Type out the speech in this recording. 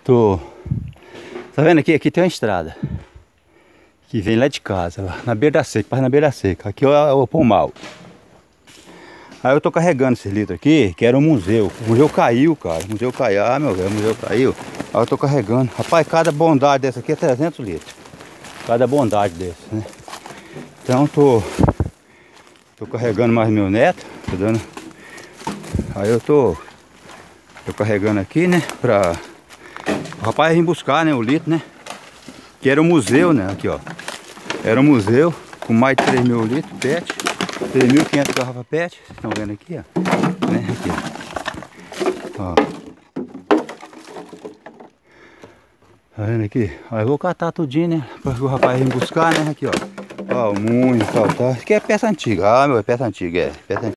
Tô. Tá vendo aqui? Aqui tem uma estrada que vem lá de casa, lá, na beira da seca, passa na beira da seca. Aqui é o pomal. Aí eu tô carregando esse litro aqui, que era um museu. O museu caiu, cara. O museu caiu. Ah, meu velho, o museu caiu. Aí eu tô carregando. Rapaz, cada bondade dessa aqui é 300 litros. Cada bondade dessa, né? Então tô carregando mais meu neto. Tô dando. Aí eu tô carregando aqui, né? Pra o rapaz vir buscar, né? O litro, né? Que era um museu, né? Aqui, ó. Era um museu com mais de 3.000 litros PET. 3.500 garrafas PET. Vocês estão vendo aqui, ó. Né? Aqui, ó. Tá vendo aqui? Aí eu vou catar tudinho, né? Para o rapaz vir buscar, né? Aqui, ó. Ó, o moinho, tal, tá. Isso aqui é peça antiga. Ah, meu, é peça antiga, é. Peça antiga.